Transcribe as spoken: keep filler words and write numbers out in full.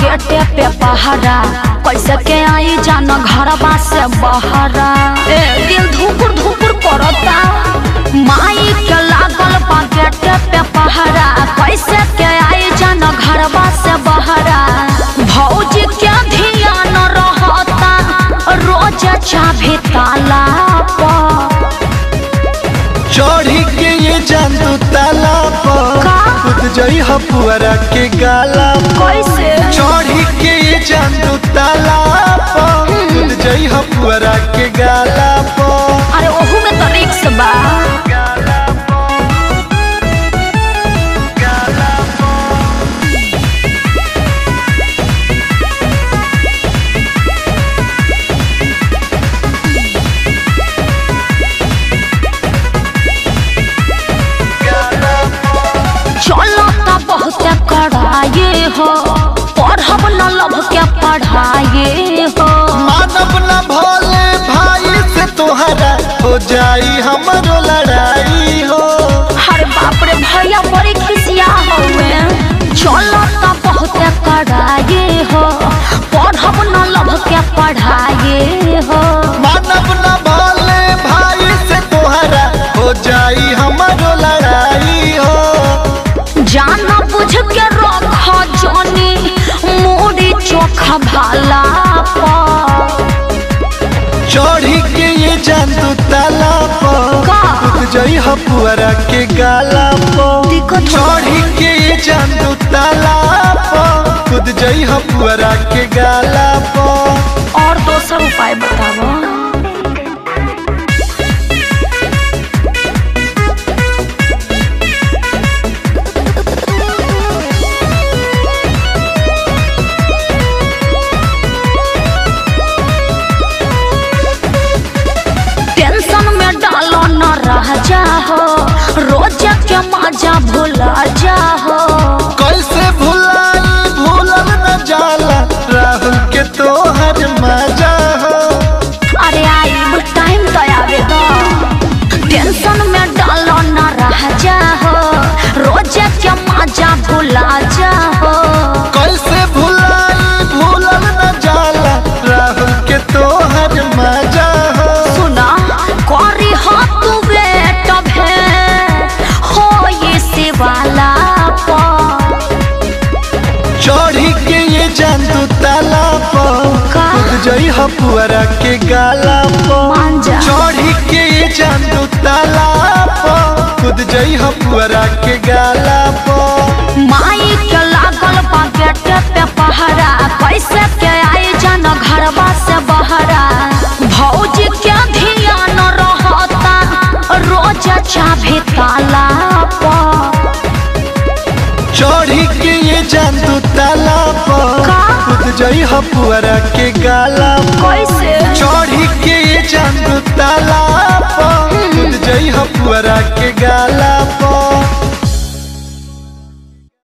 गेटे पे पहरा, कैसे के आई जान घरवा से बहरा। ए दिल धुकुर धुकुर करता, माई के लागल बा गेटे पे पहरा, कैसे के आई जान घरवा से बहरा। भौजी के ध्यान रहता, रोज चाभी ताला पर चढ़ी के ये जान तू ताला पर खुद जई हपुअरा के गाला कैसे चढ़ी के ये जान तू ताला पर खुद जई हपुअरा के गाला पर। अरे ओहू में तो रिक्स बा। कड़ाए हो पढ़ब न लभ के पढ़ाए हो, मानव न भोले भाई से तोहरा हो जाई हमरो लड़ाई हो। हर बाप रे भैया बड़ी खिसिया हुए, चलो तो बहुत कड़ाए हो पढ़ब न लभ के पढ़ाए हो। मानव न भोले भाई से तोहरा हो जाई हमरो लड़ाई हो। जाना बुझ के रख जानी मूड़ी चोखा भाला पर चढ़ी के ये जान तू ताला पर खुद जई हपुअरा के गाला पर। चढ़ी के ये जान तू ताला पर खुद जई हपुअरा के गाला पर। और दोसर उपाय बताओ। जाहो रोज के मजा भूला जाहो, कैसे भुलाई भूलल न जाला राहुल के तोहर मजा हो। अरे आई टाइम तो आवे दो, टेंशन में डालो न रह जाहो, रोज के मजा भूला जाहो। कैसे भुलाई भूलल न जाला राहुल के तोहर मजा हो। सुना करी हो तू वाला चढ़ी के ये जान तू ताला पर खुद जई हपुअरा के गाला पर। चढ़ी के ये जान तू ताला पर खुद जई हपुअरा के गाला पर। माई के लागल बा गेटे पे पहरा, कैसे के आई जान घरवा से बहरा। भौजी के ध्यान रहता, रोज चाभी ताला पर चढ़ी के ये जान तू ताला पर खुद जई हपुअरा के गाला कैसे चढ़ी के ये जान तू ताला पर खुद जई हपुअरा के गाला